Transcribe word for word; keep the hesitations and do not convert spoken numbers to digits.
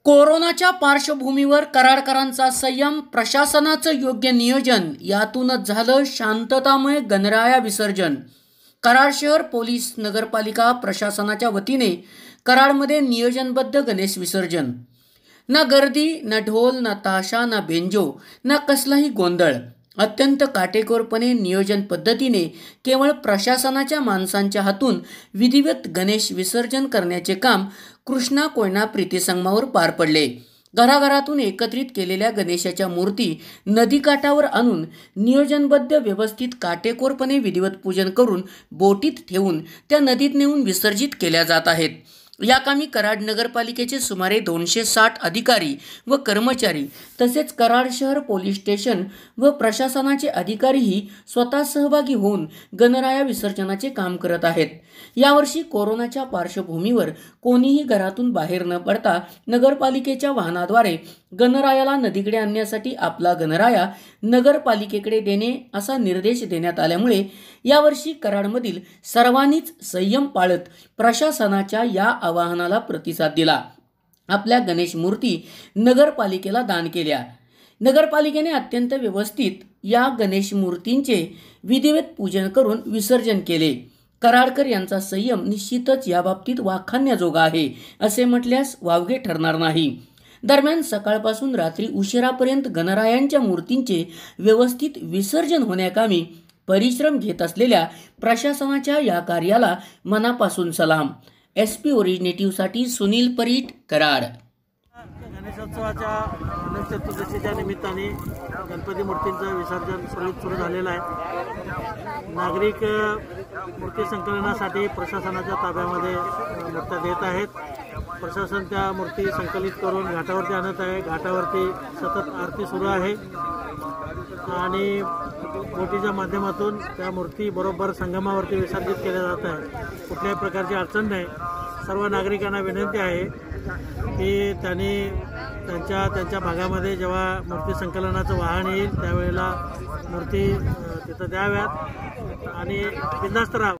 कोरोनाच्या पार्श्वभूमीवर कराडकरांचा संयम, प्रशासनाचं योग्य नियोजन यातूनच झालं शांततामय गणराया विसर्जन। कराड शहर पोलीस नगरपालिका प्रशासनाच्या वतीने कराडमध्ये नियोजनबद्ध गणेश विसर्जन। ना गर्दी, ना ढोल, ना ताशा, ना बेंजो, ना कसलाही गोंधळ। अत्यंत काटेकोरपणे नियोजन पद्धतीने केवळ प्रशासनाच्या माणसांच्या हातून विधिवत गणेश विसर्जन करण्याचे काम कृष्णा कोयना प्रीती संगमावर पार पडले। घराघरातून एकत्रित केलेल्या गणेशाच्या मूर्ती नदीकाठावर आणून नियोजनबद्ध व्यवस्थित काटेकोरपणे विधिवत पूजन करून बोटीत ठेवून त्या नदीत नेऊन विसर्जित केल्या जात आहेत। या कामी कराड नगरपालिकेचे सुमारे दोनशे साठ अधिकारी व कर्मचारी तसेच कराड शहर पोलीस स्टेशन व प्रशासनाचे अधिकारीही स्वतः सहभागी होऊन गणराया विसर्जनाचे काम करत आहेत। यावर्षी कोरोनाच्या पार्श्वभूमीवर कोणीही घरातून बाहेर न पडता नगरपालिकेच्या वाहनाद्वारे गणरायाला नदीकडे आणण्यासाठी आपला गणराया नगरपालिकेकडे देणे असा निर्देश देण्यात आल्यामुळे यावर्षी कराडमधील सर्वांनीच संयम पाळत प्रशासनाच्या या आवाहनाला प्रतिसाद दिला। आपल्या गणेश मूर्ती नगरपालिकेला दान केल्या। नगरपालिकेने अत्यंत व्यवस्थित या गणेश मूर्तींचे विधिवत पूजन करून विसर्जन केले। कराडकर यांचा संयम निश्चितच याबाबतीत वाखाणण्याजोगा आहे असे म्हटल्यास वावगे ठरणार नाही। दरम्यान सकाळपासून रात्री उशिरापर्यंत गणरायांच्या मूर्तींचे व्यवस्थित विसर्जन होण्याकामी परिश्रम घेत असलेल्या प्रशासनाच्या या कार्याला मनापासून सलाम। एस पी ओरिजिनेटिव्हसाठी सुनील परीट, कराड। गणेशोत्सवाच्या गणेश चतुर्दशीच्या निमित्ताने गणपती मूर्तींचं विसर्जन सुरळीत सुरू झालेलं आहे। नागरिक मूर्ती संकलनासाठी प्रशासनाच्या ताब्यामध्ये मूर्त्या देत आहेत। प्रशासन त्या मूर्ती संकलित करून घाटावरती आणत आहे। घाटावरती सतत आरती सुरू आहे आणि बोटीच्या माध्यमातून त्या मूर्ती बरोबर संगमावरती विसर्जित केल्या जात आहे। कुठल्याही प्रकारची अडचण नाही। सर्व नागरिकांना विनंती आहे की त्यांनी त्यांच्या त्यांच्या भागामध्ये जेव्हा मूर्ती संकलनाचं वाहन येईल त्यावेळेला मूर्ती तिथं द्याव्यात आणि बिनधास्त राहावं।